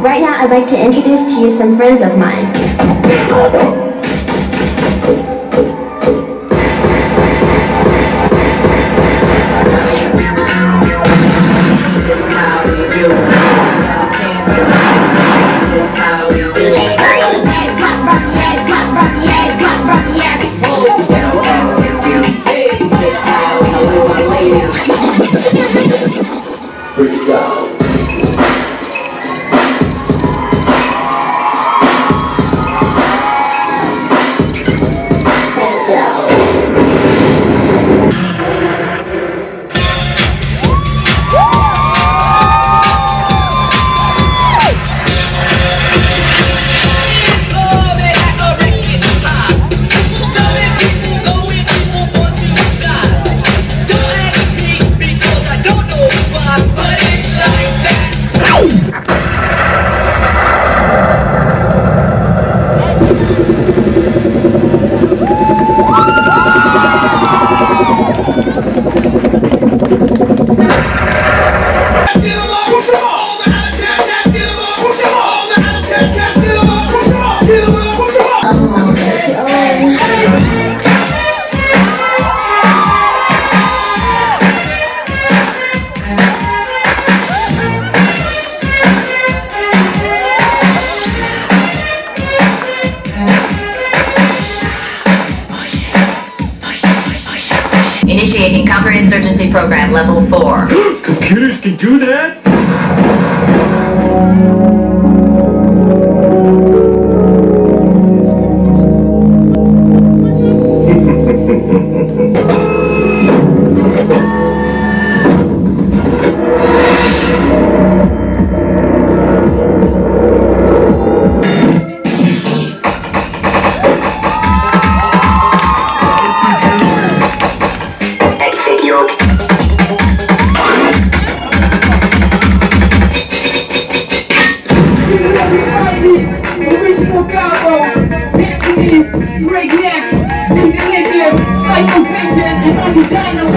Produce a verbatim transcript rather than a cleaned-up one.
right now I'd like to introduce to you some friends of mine. Break it down. Initiating counterinsurgency program level four. Computers can do that? Original combo, destiny, breakneck, delicious, psycho vision, and also dynamo.